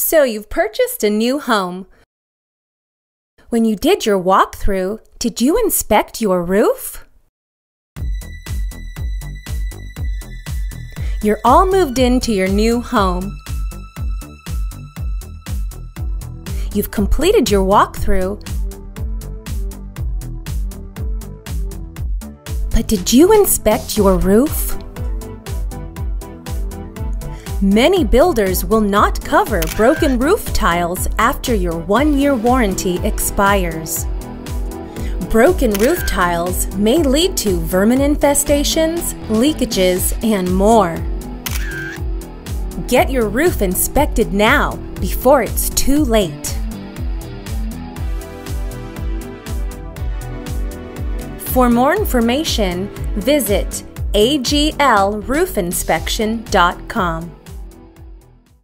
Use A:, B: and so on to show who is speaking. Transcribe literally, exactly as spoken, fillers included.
A: So you've purchased a new home. When you did your walkthrough, did you inspect your roof? You're all moved into your new home. You've completed your walkthrough. But did you inspect your roof? Many builders will not cover broken roof tiles after your one-year warranty expires. Broken roof tiles may lead to vermin infestations, leakages, and more. Get your roof inspected now before it's too late. For more information, visit A G L roof inspection dot com.